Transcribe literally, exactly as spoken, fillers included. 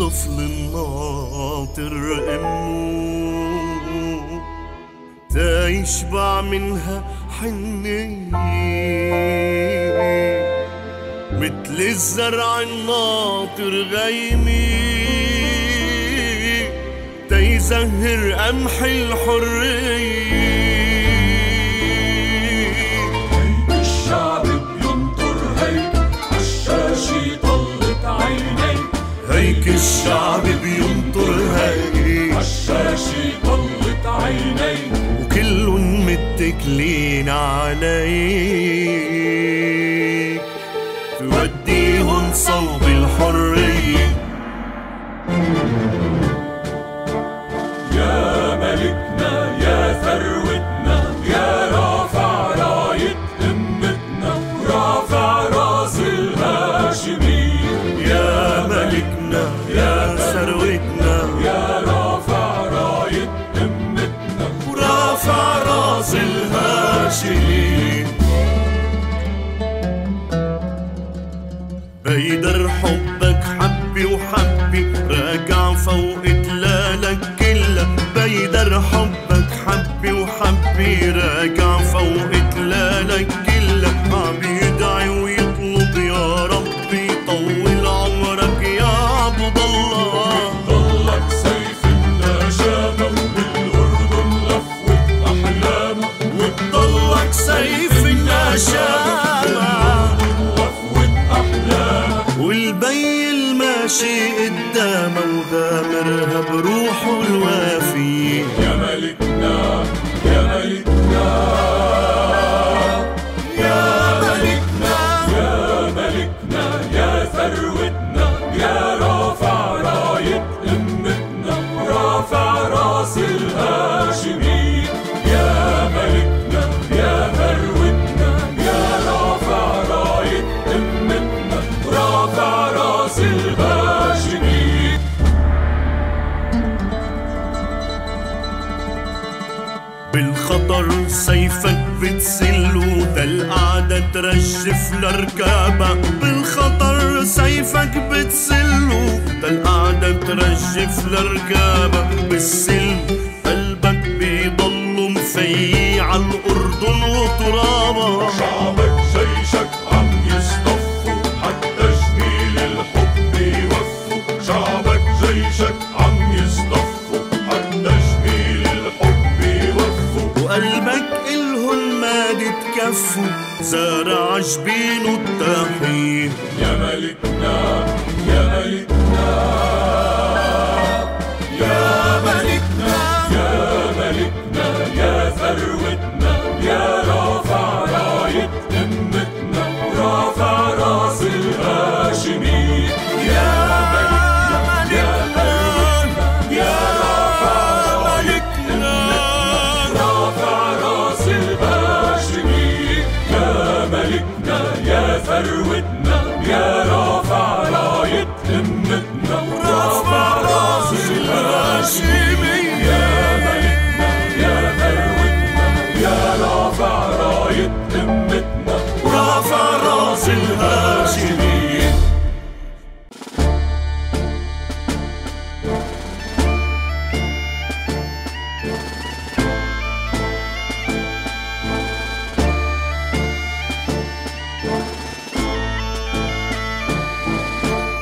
الطفل الناطر أمه تا يشبع منها حنية، مثل الزرع الناطر غيمي تا يزهر قمح الحرية. هيك الشعب بينطر، هيك عالشاشة طلت عيني، هيك الشعب بينطر، هيك عالشاشة طلت عيني، وكلن متكلين عليك توديهم صوب الحرية. يا ملكنا يا ثروتنا يا رافع راية أمتنا ورافع راس الهاشمي. يا ملكنا يا ثروتنا يا رافع راية أمتنا ورافع راس الهاشمي. بيدر حبك حبي وحبي راجع فوق تلالك كلها، بيدر حبك حبي وحبي راجع فوق تلالك كلها. عم يدعي ويطلب يا ربي طول عمرك يا عبد الله. ضلك سيف النشامة وبالأردن لفوة أحلامه، وتضلك سيف النشامة والبي الماشي قدامه وغامرها بروحه الوافية. يا ملكنا يا ملكنا يا ملكنا يا ملكنا يا ثروتنا يا رافع راية أمتنا ورافع راس الهاشمي. يا ملكنا يا ثروتنا يا رافع راية أمتنا ورافع راس الهاشمي. بالخطر سيفك بتسله تا القعدة ترجف لركابة. بالخطر سيفك بتسله تا القعدة ترجف لركابة. بالسلم قلبك بيضل مفيع عالأردن وترابة. شعبك جيشك عم يصطفوا حتى جميل الحب يوفوا. شعبك جيشك عم يصطفوا حتى جميل الحب يوفوا. وقلبك إلهن ما تكفوا زارع جبينه التحية. يا ملكنا يا ملكنا يا ملكنا يا ملكنا يا ثروتنا يا رافع راية أمتنا ورافع راس الهاشمي. يا ملكنا يا ثروتنا يا رافع راية أمتنا رافع راس الهاشمي. يا ملكنا يا ثروتنا يا رافع راية أمتنا ورافع راس الهاشمي. يا ملكنا يا ثروتنا يا رافع راية أمتنا ورافع راس الهاشمي.